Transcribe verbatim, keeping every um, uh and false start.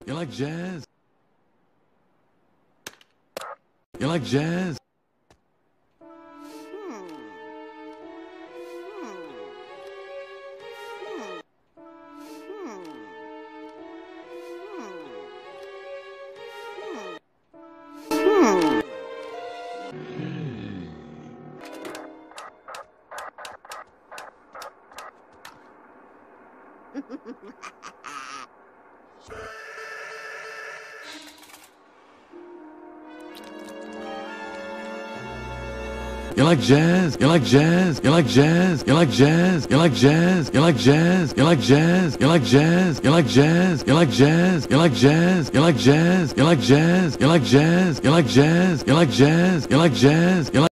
You like jazz? You like jazz? You like jazz? You like jazz? You like jazz? You like jazz? You like jazz? You like jazz? You like jazz? You like jazz? You like jazz? You like jazz? You like jazz? You like jazz? You like jazz? You like jazz? You like jazz? You like jazz? You like jazz? You like